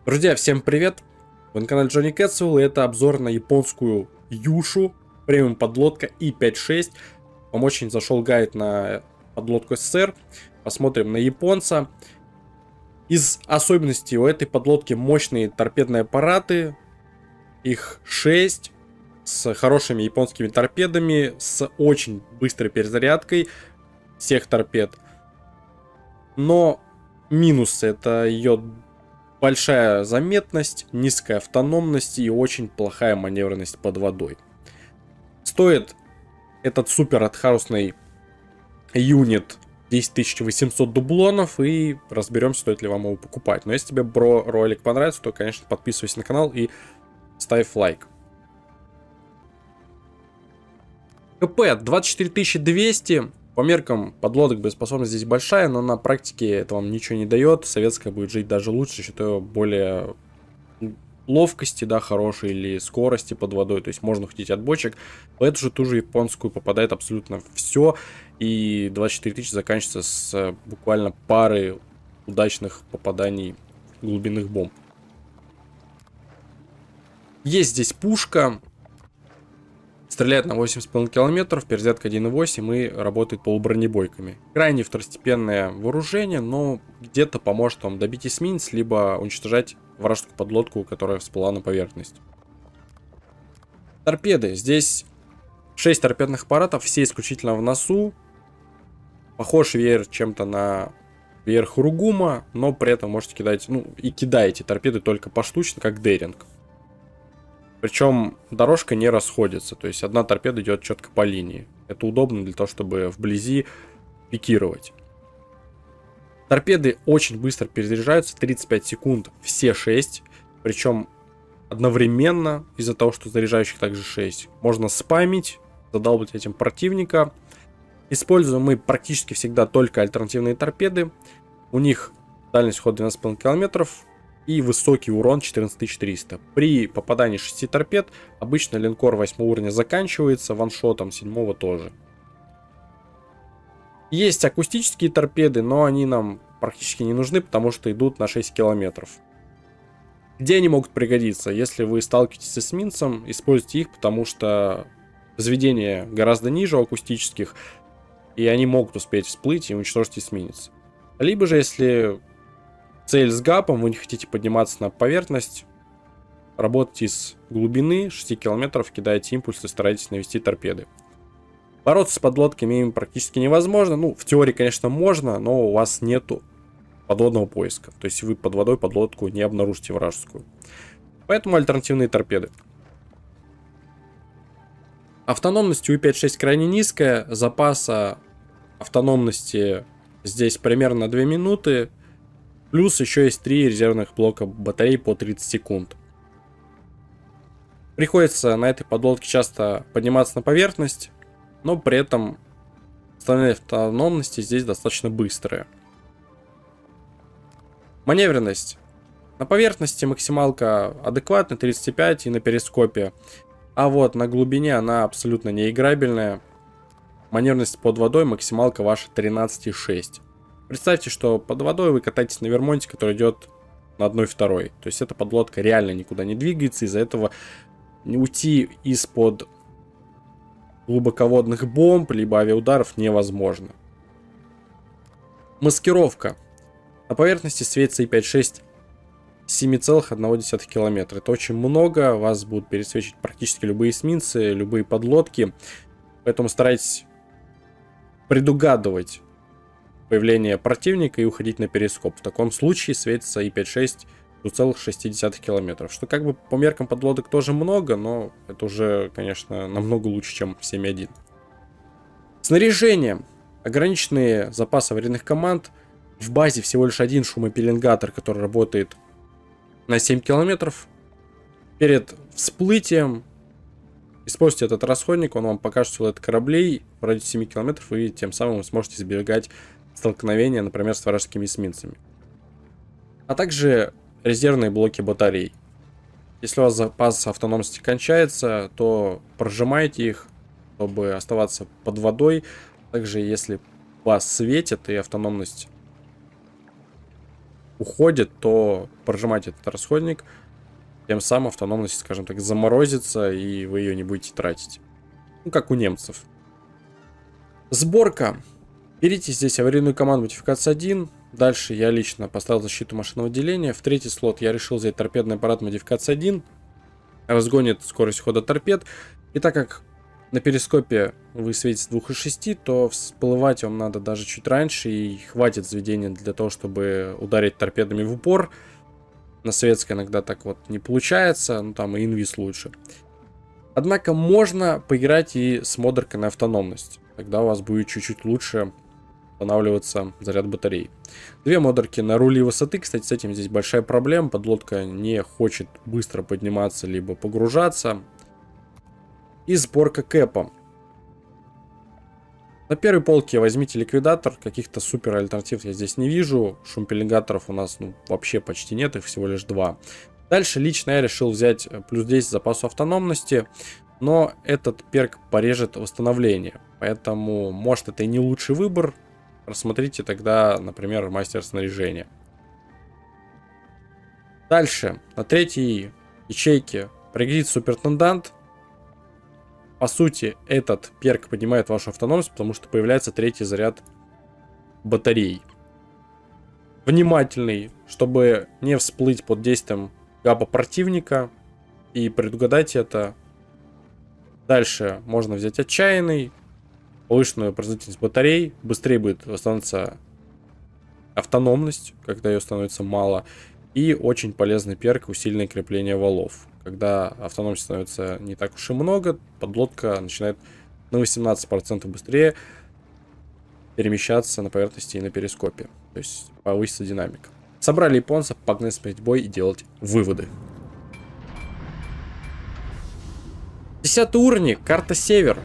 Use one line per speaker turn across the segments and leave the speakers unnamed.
Друзья, всем привет! Вы на канале Джонни Кэтсвелл, и это обзор на японскую Юшу, премиум подлодка И-5-6. Вам очень зашел гайд на подлодку СССР. Посмотрим на японца. Из особенностей у этой подлодки мощные торпедные аппараты. Их 6 с хорошими японскими торпедами, с очень быстрой перезарядкой всех торпед. Но минусы — это ее большая заметность, низкая автономность и очень плохая маневренность под водой. Стоит этот супер артхаусный юнит 10 800 дублонов, и разберемся, стоит ли вам его покупать. Но если тебе ролик понравится, то, конечно, подписывайся на канал и ставь лайк. КП 24200. По меркам подлодок боеспособность здесь большая, но на практике это вам ничего не дает. Советская будет жить даже лучше, считаю, более ловкости, да, хорошей, или скорости под водой. То есть можно хотеть от бочек. В эту же ту же японскую попадает абсолютно все. И 24 тысячи заканчивается с буквально пары удачных попаданий глубинных бомб. Есть здесь пушка. Стреляет на 8,5 километров, перезарядка 1,8 и работает полубронебойками. Крайне второстепенное вооружение, но где-то поможет вам добить эсминец, либо уничтожать вражескую подлодку, которая всплыла на поверхность. Торпеды. Здесь 6 торпедных аппаратов, все исключительно в носу. Похож веер чем-то на веер Хуругума, но при этом можете кидать, и кидаете торпеды только поштучно, как Деринг. Причем дорожка не расходится, то есть одна торпеда идет четко по линии. Это удобно для того, чтобы вблизи пикировать. Торпеды очень быстро перезаряжаются, 35 секунд все 6. Причем одновременно, из-за того, что заряжающих также 6. Можно спамить, задалбать этим противника. Используем мы практически всегда только альтернативные торпеды. У них дальность хода 12,5 километров. И высокий урон 14300. При попадании 6 торпед обычно линкор 8 уровня заканчивается, ваншотом 7 тоже. Есть акустические торпеды, но они нам практически не нужны, потому что идут на 6 километров. Где они могут пригодиться? Если вы сталкиваетесь с эсминцем, используйте их, потому что взведение гораздо ниже у акустических, и они могут успеть всплыть и уничтожить эсминец. Либо же, если цель с гапом, вы не хотите подниматься на поверхность, работайте с глубины 6 километров, кидаете импульсы, старайтесь навести торпеды. Бороться с подлодками им практически невозможно. В теории, конечно, можно, но у вас нету подводного поиска. То есть вы под водой подлодку не обнаружите вражескую. Поэтому альтернативные торпеды. Автономность у И-5-6 крайне низкая. Запаса автономности здесь примерно 2 минуты. Плюс еще есть 3 резервных блока батарей по 30 секунд. Приходится на этой подлодке часто подниматься на поверхность, но при этом остальные автономности здесь достаточно быстрые. Маневренность. На поверхности максималка адекватная, 35 и на перископе. А вот на глубине она абсолютно неиграбельная. Маневренность под водой максималка ваша 13,6. Представьте, что под водой вы катаетесь на Вермонте, который идет на 1,2. То есть эта подлодка реально никуда не двигается. Из-за этого уйти из-под глубоководных бомб либо авиаударов невозможно. Маскировка. На поверхности светится И-5-6 7,1 километра. Это очень много. Вас будут пересвечивать практически любые эсминцы, любые подлодки. Поэтому старайтесь предугадывать появление противника и уходить на перископ. В таком случае светится И-5-6 2,6 километров. Что как бы по меркам подлодок тоже много, но это уже, конечно, намного лучше, чем 7,1. Снаряжение. Ограниченные запасы аварийных команд. В базе всего лишь один шумопеленгатор, который работает на 7 километров. Перед всплытием используйте этот расходник, он вам покажет силуэт кораблей в радиусе 7 километров, и тем самым вы сможете избегать столкновения, например, с вражескими эсминцами. А также резервные блоки батарей. Если у вас запас автономности кончается, то прожимайте их, чтобы оставаться под водой. Также, если вас светит и автономность уходит, то прожимайте этот расходник. Тем самым автономность, скажем так, заморозится, и вы ее не будете тратить. Ну, как у немцев. Сборка. Берите здесь аварийную команду модификация 1. Дальше я лично поставил защиту машинного деления. В третий слот я решил взять торпедный аппарат модификация 1. Разгонит скорость хода торпед. И так как на перископе вы светите с 2,6, то всплывать вам надо даже чуть раньше. И хватит заведения для того, чтобы ударить торпедами в упор. На советской иногда так вот не получается. Ну там и инвиз лучше. Однако можно поиграть и с модеркой на автономность. Тогда у вас будет чуть-чуть лучше устанавливаться заряд батарей. Две модерки на руле высоты. Кстати, с этим здесь большая проблема. Подлодка не хочет быстро подниматься, либо погружаться. И сборка кэпа. На первой полке возьмите ликвидатор. Каких-то супер альтернатив я здесь не вижу. Шумпелингаторов у нас вообще почти нет. Их всего лишь 2. Дальше лично я решил взять плюс 10 запасу автономности. Но этот перк порежет восстановление. Поэтому, может, это и не лучший выбор. Рассмотрите тогда, например, мастер снаряжения. Дальше. На третьей ячейке пригодится супертендант. По сути, этот перк поднимает вашу автономность, потому что появляется третий заряд батарей. Внимательный, чтобы не всплыть под действием габа противника. И предугадайте это. Дальше можно взять отчаянный. Повышенную производительность батарей. Быстрее будет восстановиться автономность, когда ее становится мало. И очень полезный перк усиленное крепление валов. Когда автономности становится не так уж и много, подлодка начинает на 18% быстрее перемещаться на поверхности и на перископе. То есть повысится динамика. Собрали японцев, погнали смотреть бой и делать выводы. 10 уровень, карта Север.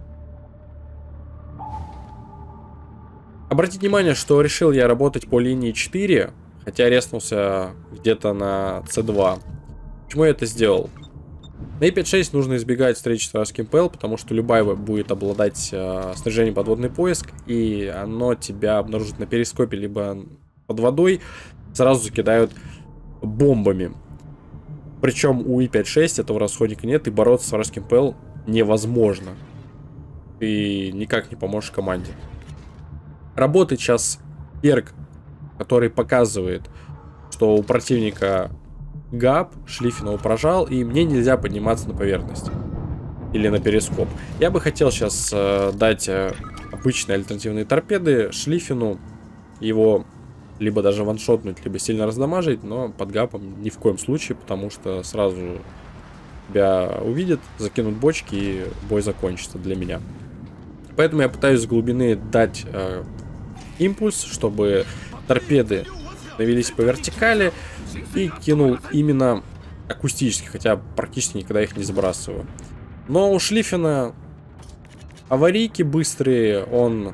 Обратите внимание, что решил я работать по линии 4, хотя резнулся где-то на C2. Почему я это сделал? На E5-6 нужно избегать встречи с вражеским ПЛ, потому что любая будет обладать снаряжением подводный поиск, и оно тебя обнаружит на перископе, либо под водой, сразу закидают бомбами. Причем у E5-6 этого расходника нет, и бороться с вражеским ПЛ невозможно. Ты никак не поможешь команде. Работает сейчас перк, который показывает, что у противника габ, шлиффен его прожал, и мне нельзя подниматься на поверхность. Или на перископ. Я бы хотел сейчас дать обычные альтернативные торпеды шлиффену, его либо даже ваншотнуть, либо сильно раздамажить, но под гапом ни в коем случае, потому что сразу тебя увидят, закинут бочки, и бой закончится для меня. Поэтому я пытаюсь с глубины дать импульс, чтобы торпеды навелись по вертикали, и кинул именно акустически, хотя практически никогда их не забрасываю. Но у шлиффена аварийки быстрые, он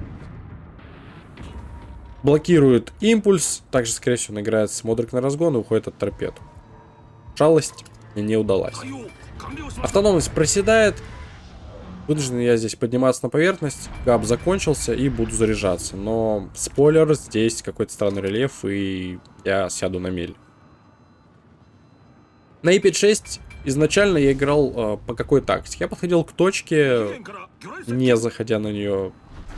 блокирует импульс, также, скорее всего, он играет с модерк на разгон и уходит от торпед. Шалость мне не удалась. Автономность проседает. Вынужден я здесь подниматься на поверхность. Габ закончился и буду заряжаться. Но, спойлер, здесь какой-то странный рельеф, и я сяду на мель. На E5-6 изначально я играл по какой тактике? Я подходил к точке, не заходя на нее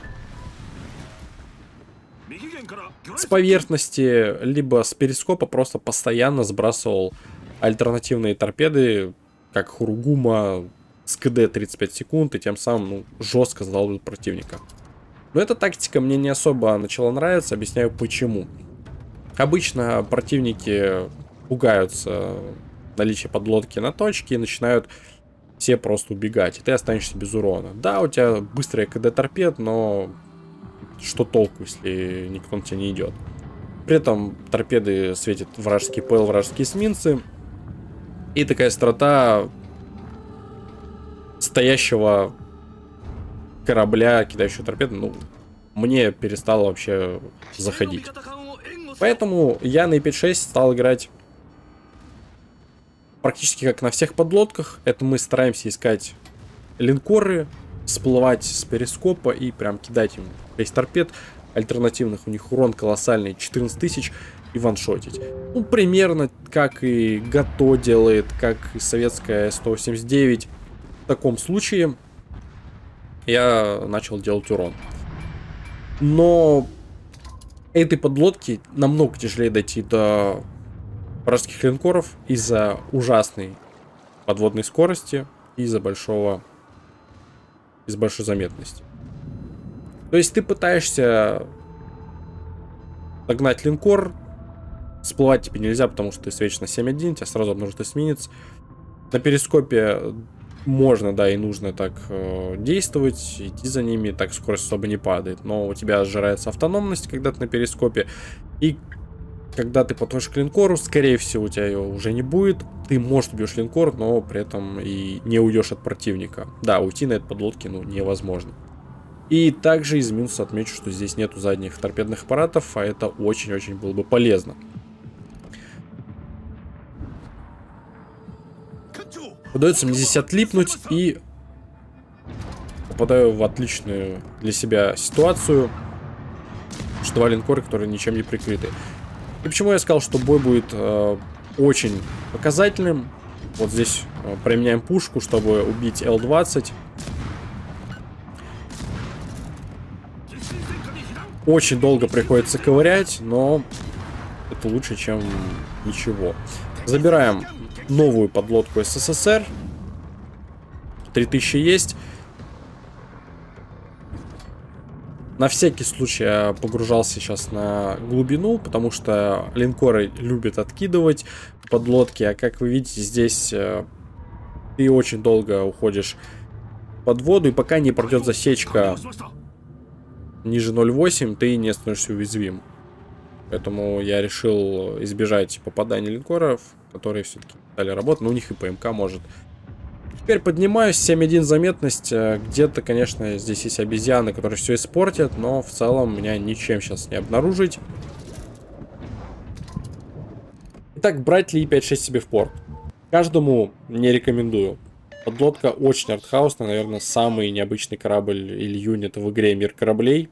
с поверхности, либо с перископа, просто постоянно сбрасывал альтернативные торпеды, как Хуругума, с КД 35 секунд, и тем самым жестко сдал противника. Но эта тактика мне не особо начала нравиться, объясняю почему. Обычно противники пугаются наличия подлодки на точке и начинают все просто убегать, и ты останешься без урона. Да, у тебя быстрая КД торпед, но что толку, если никто на тебя не идет. При этом торпеды светят вражеский ПЛ, вражеские эсминцы, и такая острота стоящего корабля, кидающего торпеды, ну, мне перестало вообще заходить. Поэтому я на E5-6 стал играть практически как на всех подлодках. Это мы стараемся искать линкоры, всплывать с перископа и прям кидать им 6 торпед. Альтернативных у них урон колоссальный, 14 тысяч. и ваншотить. Ну, примерно как и ГАТО делает, как и советская 189. В таком случае я начал делать урон. Но этой подлодке намного тяжелее дойти до вражеских линкоров из-за ужасной подводной скорости и из-за большой заметности. То есть ты пытаешься догнать линкор, всплывать тебе нельзя, потому что ты светишь на 7.1, тебя сразу обнаружит эсминец. На перископе можно, да, и нужно так действовать, идти за ними, так скорость особо не падает. Но у тебя сжирается автономность, когда ты на перископе, и когда ты подходишь к линкору, скорее всего, у тебя ее уже не будет. Ты, может, убьешь линкор, но при этом и не уйдешь от противника. Да, уйти на этой подлодке, ну, невозможно. И также из минуса отмечу, что здесь нету задних торпедных аппаратов, а это очень-очень было бы полезно. Удается мне здесь отлипнуть и попадаю в отличную для себя ситуацию. Что два линкора, которые ничем не прикрыты. И почему я сказал, что бой будет очень показательным. Вот здесь применяем пушку, чтобы убить Л-20. Очень долго приходится ковырять, но это лучше, чем ничего. Забираем новую подлодку СССР. 3000 есть. На всякий случай я погружался сейчас на глубину, потому что линкоры любят откидывать подлодки. А как вы видите, здесь ты очень долго уходишь под воду, и пока не пройдет засечка ниже 0.8, ты не становишься уязвим. Поэтому я решил избежать попадания линкоров, которые все-таки стали работать. Но у них и ПМК может. Теперь поднимаюсь, 7.1 заметность. Где-то, конечно, здесь есть обезьяны, которые все испортят, но в целом меня ничем сейчас не обнаружить. Итак, брать ли И-5-6 себе в порт? Каждому не рекомендую. Подлодка очень артхаусная, наверное, самый необычный корабль или юнит в игре «Мир кораблей».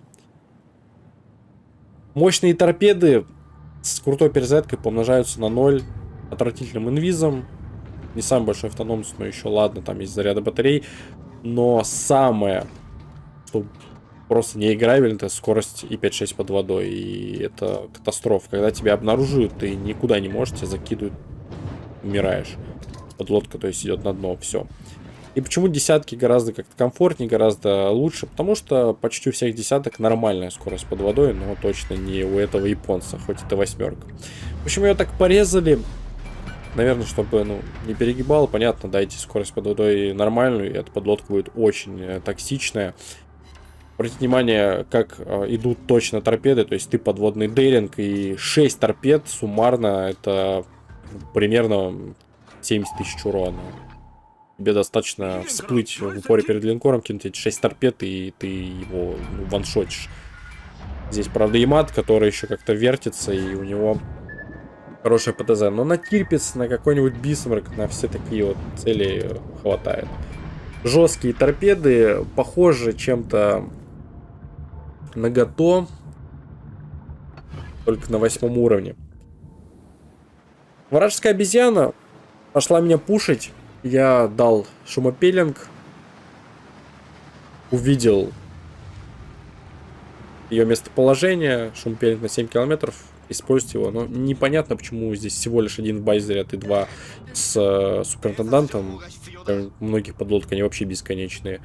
Мощные торпеды с крутой перезарядкой помножаются на 0 отвратительным инвизом. Не самый большой автономность, но еще ладно, там есть заряды батарей. Но самое, что просто неиграбельно, это скорость И-5-6 под водой. И это катастрофа. Когда тебя обнаруживают, ты никуда не можешь, тебя закидывают, умираешь. Подлодка, то есть, идет на дно, все. И почему десятки гораздо как-то комфортнее, гораздо лучше? Потому что почти у всех десяток нормальная скорость под водой, но точно не у этого японца, хоть это восьмерка. Почему ее так порезали? Наверное, чтобы, ну, не перегибал, понятно, дайте скорость под водой нормальную, и эта подлодка будет очень токсичная. Обратите внимание, как идут точно торпеды, то есть ты подводный дейринг, и 6 торпед суммарно, это примерно 70 тысяч урона. Тебе достаточно всплыть в упоре перед линкором, кинуть эти 6 торпед, и ты его, ну, ваншотишь. Здесь, правда, Ямат, который еще как-то вертится, и у него хорошая ПТЗ. Но на Тирпиц, на какой-нибудь Бисмарк, на все такие вот цели хватает. Жесткие торпеды, похожи чем-то на ГАТО, только на 8 уровне. Вражеская обезьяна пошла меня пушить. Я дал шумопеллинг. Увидел ее местоположение. Шумопеллинг на 7 километров. Использовать его. Но непонятно, почему здесь всего лишь один в базе заряд и 2 с суперинтендантом. У многих подлодок они вообще бесконечные.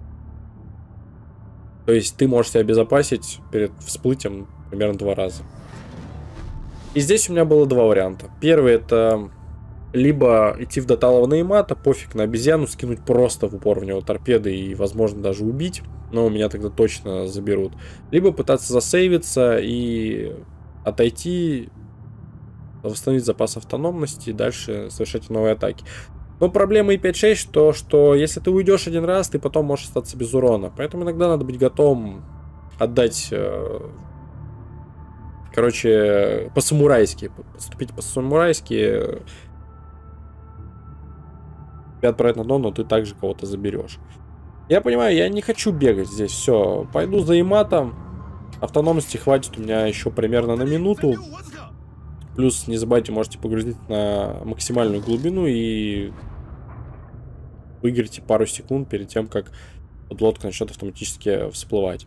То есть ты можешь себя обезопасить перед всплытием примерно 2 раза. И здесь у меня было 2 варианта. Первый — это либо идти в Доталова на Ямато, пофиг на обезьяну, скинуть просто в упор в него торпеды и, возможно, даже убить. Но меня тогда точно заберут. Либо пытаться засейвиться и отойти, восстановить запас автономности и дальше совершать новые атаки. Но проблема И-5-6, что если ты уйдешь один раз, ты потом можешь остаться без урона. Поэтому иногда надо быть готовым отдать, короче, по-самурайски. Поступить по-самурайски. Тебя отправить на дно, но ты также кого-то заберешь. Я понимаю, я не хочу бегать здесь. Все, пойду за Яматом. Автономности хватит у меня еще примерно на минуту. Плюс не забывайте, можете погрузить на максимальную глубину и выиграете пару секунд перед тем, как подлодка начнет автоматически всплывать.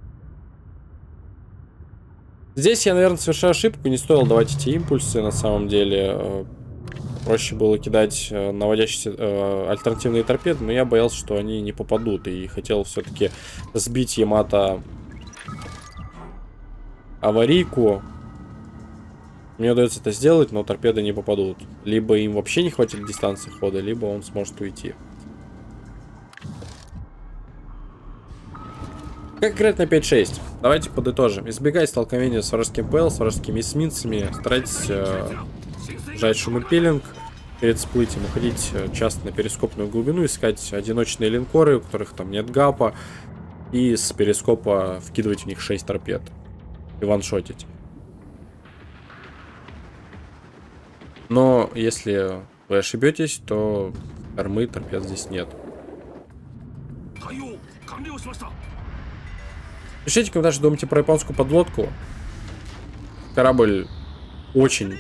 Здесь я, наверное, совершаю ошибку. Не стоило давать эти импульсы, на самом деле. Проще было кидать наводящиеся альтернативные торпеды, но я боялся, что они не попадут. И хотел все-таки сбить Ямато аварийку. Мне удается это сделать, но торпеды не попадут. Либо им вообще не хватит дистанции хода, либо он сможет уйти. Как играть на 5-6? Давайте подытожим. Избегайте столкновения с вражеским ПЛ, с вражескими эсминцами. Старайтесь жать шумопилинг перед всплытием. Уходить часто на перископную глубину, искать одиночные линкоры, у которых там нет гапа. И с перископа вкидывать в них 6 торпед. И ваншотить. Но если вы ошибетесь, то кормы торпед здесь нет. Пишите, когда же думаете про японскую подлодку. Корабль очень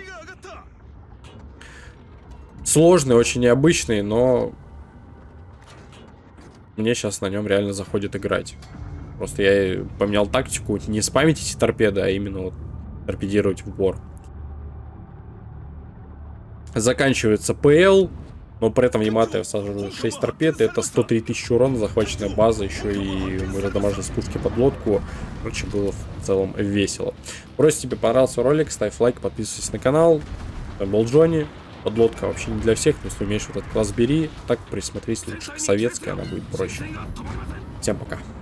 сложный, очень необычный, но мне сейчас на нем реально заходит играть. Просто я поменял тактику, не спамить эти торпеды, а именно вот торпедировать в упор. Заканчивается ПЛ, но при этом Ямато я всаживаю 6 торпед, это 103 тысячи урона, захваченная база, еще и мы раздамажили с пушки подлодку. Короче, было в целом весело. Если тебе понравился ролик, ставь лайк, подписывайся на канал. Это был Джонни. Подлодка вообще не для всех, но если умеешь вот этот класс, бери. Так присмотрись лучше к советской, она будет проще. Всем пока.